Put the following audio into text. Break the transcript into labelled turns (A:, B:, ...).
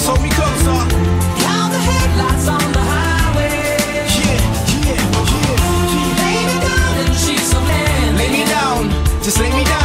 A: Just hold me closer.
B: Count the headlights on the highway.
A: Yeah.
B: Lay me down in sheets of hand.
A: Lay me down, just lay me down.